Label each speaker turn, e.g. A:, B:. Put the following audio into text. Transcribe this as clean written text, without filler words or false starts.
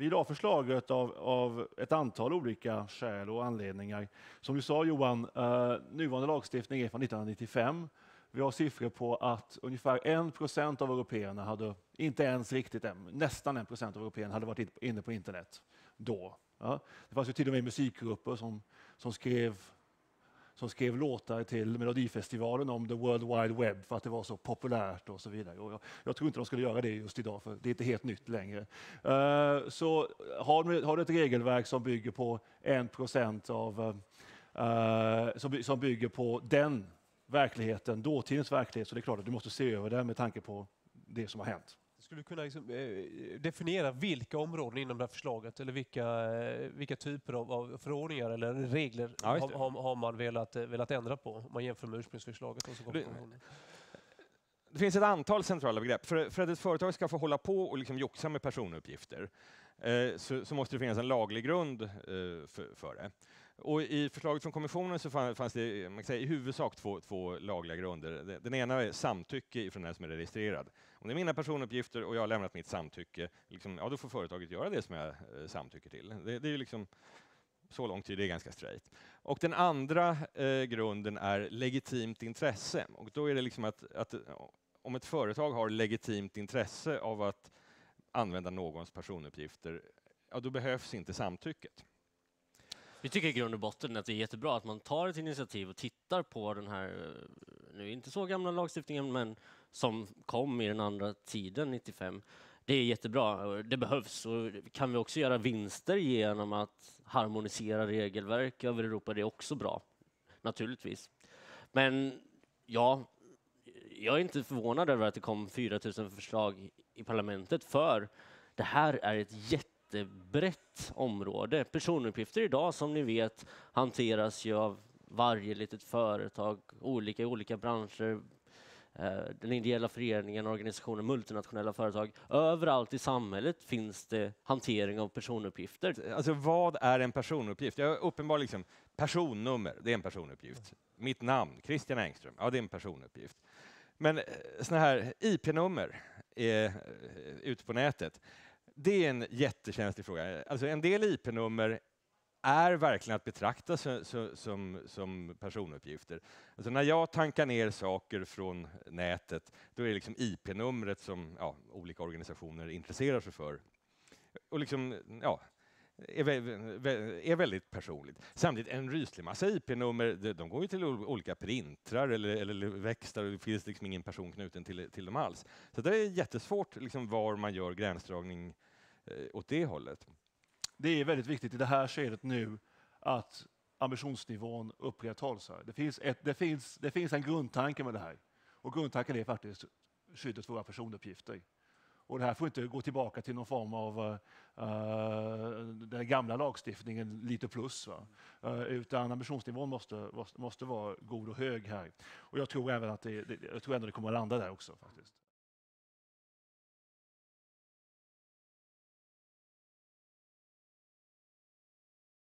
A: Vi la förslaget av ett antal olika skäl och anledningar. Som du sa Johan, nuvarande lagstiftning är från 1995. Vi har siffror på att ungefär 1% av européerna hade, inte ens riktigt nästan 1% av européerna hade varit inne på internet då. Ja. Det fanns ju till och med musikgrupper som skrev låtar till Melodifestivalen om the World Wide Web för att det var så populärt och så vidare. Och jag tror inte de skulle göra det just idag, för det är inte helt nytt längre. Så har du ett regelverk som bygger på 1% som bygger på den verkligheten, dåtidens verklighet, så det är klart att du måste se över det med tanke på det som har hänt.
B: Skulle du kunna definiera vilka områden inom det här förslaget eller vilka typer av förordningar eller regler har man velat ändra på om man jämför med ursprungsförslaget? Och så
C: det finns ett antal centrala begrepp. För att ett företag ska få hålla på och liksom joxa med personuppgifter så måste det finnas en laglig grund för det. Och i förslaget från kommissionen så fanns det, man kan säga, i huvudsak två lagliga grunder. Den ena är samtycke från den som är registrerad. Om det är mina personuppgifter och jag har lämnat mitt samtycke, liksom, ja, då får företaget göra det som jag samtycker till. Det är ju liksom så lång tid, det är ganska straight. Och den andra grunden är legitimt intresse. Och då är det liksom att om ett företag har legitimt intresse av att använda någons personuppgifter, ja, då behövs inte samtycket.
D: Vi tycker i grund och botten att det är jättebra att man tar ett initiativ och tittar på den här, nu inte så gamla lagstiftningen, men som kom i den andra tiden, 95. Det är jättebra, det behövs. Och kan vi också göra vinster genom att harmonisera regelverk över Europa, det är också bra, naturligtvis. Men ja, jag är inte förvånad över att det kom 4 000 förslag i parlamentet, för det här är ett jättebrett område. Personuppgifter idag, som ni vet, hanteras ju av varje litet företag, i olika branscher, den ideella föreningen, organisationer, multinationella företag. Överallt i samhället finns det hantering av personuppgifter.
C: Alltså, vad är en personuppgift? Jag uppenbarligen liksom, personnummer, det är en personuppgift. Mitt namn, Christian Engström, ja, det är en personuppgift. Men såna här IP-nummer ute på nätet, det är en jättekänslig fråga. Alltså, en del IP-nummer är verkligen att betrakta som personuppgifter. Alltså, när jag tankar ner saker från nätet, då är det liksom IP-numret som olika organisationer intresserar sig för. Och liksom, är väldigt personligt. Samtidigt en ryslig massa IP-nummer, de går ju till olika printrar eller växlar, och det finns liksom ingen person knuten till dem alls. Så det är jättesvårt liksom, var man gör gränsdragning åt det hållet.
A: Det är väldigt viktigt i det här skedet nu att ambitionsnivån upprätthålls. Det finns en grundtanke med det här. Och grundtanken är faktiskt skyddet för våra personuppgifter. Och det här får inte gå tillbaka till någon form av den gamla lagstiftningen lite plus. Utan ambitionsnivån måste vara god och hög här. Och jag tror även att det kommer att landa där också faktiskt.